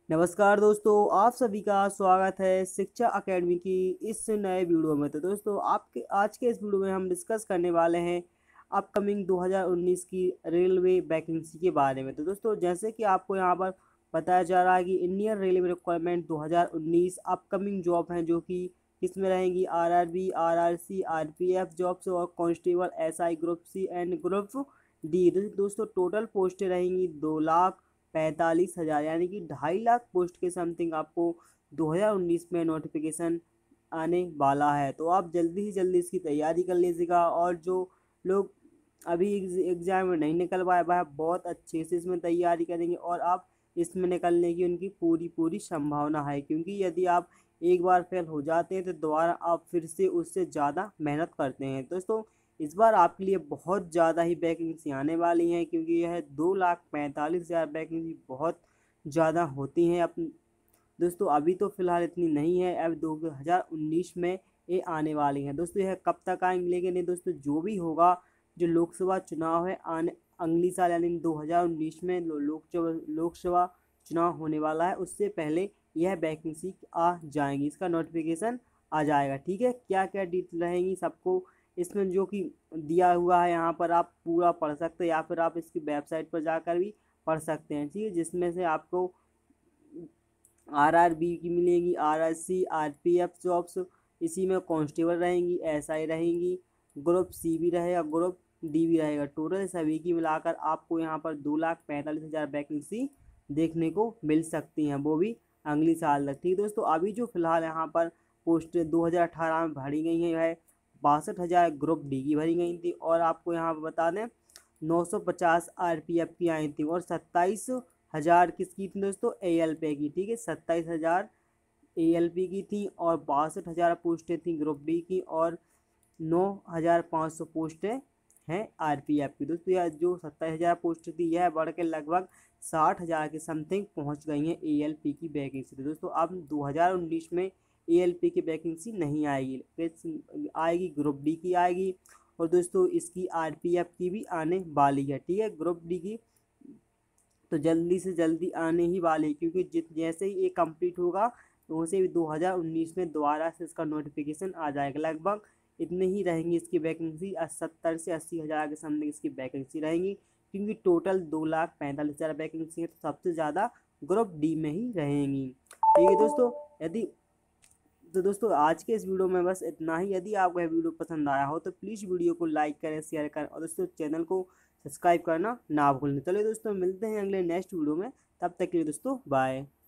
नमस्कार दोस्तों, आप सभी का स्वागत है शिक्षा अकेडमी की इस नए वीडियो में। तो दोस्तों, आपके आज के इस वीडियो में हम डिस्कस करने वाले हैं अपकमिंग 2019 की रेलवे वैकेंसी के बारे में। तो दोस्तों, जैसे कि आपको यहाँ पर बताया जा रहा है कि Indian railway requirement 2019 upcoming job हैं जो कि किसमें रहेंगी, आरआरबी, आरआरसी, आरपीएफ जॉब्स और constable, SI group C and group D. दोस्तों, टोटल पोस्टें रहेंगी 2,45,000 यानी कि 2.5 लाख पोस्ट के समथिंग आपको 2019 में नोटिफिकेशन आने वाला है। तो आप जल्दी ही जल्दी इसकी तैयारी कर लीजिएगा। और जो लोग अभी एग्जाम में नहीं निकल पाए वह बहुत अच्छे से इसमें तैयारी करेंगे और आप इसमें निकलने की उनकी पूरी पूरी संभावना है, क्योंकि यदि आप एक बार फेल हो जाते हैं तो दोबारा आप फिर से उससे ज़्यादा मेहनत करते हैं। दोस्तों, इस बार आपके लिए बहुत ज़्यादा ही वैकेंसी आने वाली हैं, क्योंकि यह 2,45,000 वैकेंसी बहुत ज़्यादा होती हैं। अपन दोस्तों, अभी तो फ़िलहाल इतनी नहीं है, अब 2019 में ये आने वाली हैं। दोस्तों, यह कब तक आएंगे, लेकिन नहीं दोस्तों, जो भी होगा, जो लोकसभा चुनाव है आने अगली साल यानी 2019 में लोकसभा चुनाव होने वाला है, उससे पहले यह वैकेंसी आ जाएंगी, इसका नोटिफिकेशन आ जाएगा। ठीक है, क्या क्या डिटेल रहेंगी सबको इसमें जो कि दिया हुआ है यहाँ पर आप पूरा पढ़ सकते हैं, या फिर आप इसकी वेबसाइट पर जाकर भी पढ़ सकते हैं। ठीक है, जिसमें से आपको आरआरबी की मिलेगी, आरआरसी, आरपीएफ जॉब्स, इसी में कांस्टेबल रहेंगी, एसआई रहेंगी, ग्रुप सी भी रहेगा, ग्रुप डी भी रहेगा। टोटल सभी की मिलाकर आपको यहाँ पर 2,45,000 वैकेंसी देखने को मिल सकती हैं, वो भी अगली साल तक। ठीक है दोस्तों, अभी जो फिलहाल यहाँ पर पोस्ट 2018 में भरी गई हैं वह 62,000 ग्रुप डी की भरी गई थी, और आपको यहाँ पर बता दें 950 आरपीएफ की आई थी, और 27,000 किसकी थी दोस्तों, एएलपी की। ठीक है, 27,000 एएलपी की थी, और 62,000 पोस्टें थी ग्रुप डी की, और 9,500 पोस्टें हैं आरपीएफ की। दोस्तों, यह जो 27,000 पोस्ट थी यह बढ़ के लगभग 60,000 के समथिंग पहुंच गई हैं एएलपी की वैकेंसी। तो दोस्तों, अब 2019 में एएलपी की वैकेंसी नहीं आएगी, आएगी ग्रुप डी की आएगी, और दोस्तों इसकी आरपीएफ की भी आने वाली है। ठीक है, ग्रुप डी की तो जल्दी से जल्दी आने ही वाली है, क्योंकि जैसे ही ये कंप्लीट होगा तो उसे भी 2019 में दोबारा से इसका नोटिफिकेशन आ जाएगा। लगभग इतने ही रहेंगी इसकी वैकेंसी, 70 से 80,000 के समथिंग इसकी वैकेंसी रहेंगी, क्योंकि टोटल 2,45,000 वैकेंसी है, तो सबसे ज़्यादा ग्रुप डी में ही रहेंगी। ठीक है दोस्तों, यदि तो दोस्तों आज के इस वीडियो में बस इतना ही। यदि आपको यह वीडियो पसंद आया हो तो प्लीज़ वीडियो को लाइक करें, शेयर करें, और दोस्तों चैनल को सब्सक्राइब करना ना भूलें। चलिए दोस्तों, मिलते हैं अगले नेक्स्ट वीडियो में, तब तक के लिए दोस्तों बाय।